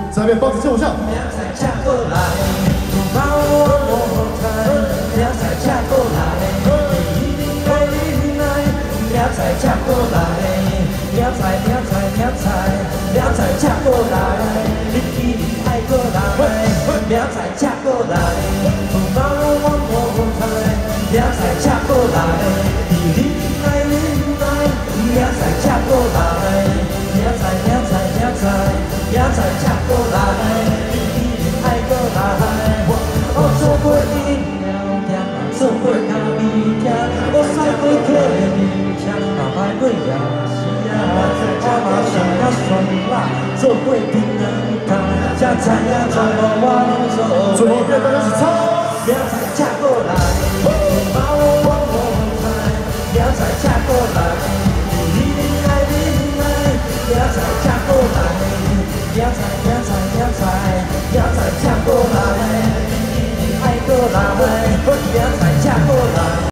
在那边帮着接我下。 明仔车过来，有包我无知。明仔车过来，你来你来，明仔车过来，明仔车过来，你去你爱过来，明仔车过来，有包我无知。明仔车过来，你来你来，明仔车过来，明仔车过来，你一定爱过来。我做过饮料店，做过咖啡店，我驶过客人车，嘛歹过夜市啊，我嘛想要爽啦，做过槟榔摊，才知影全部我拢做。 最后一遍大家一起唱。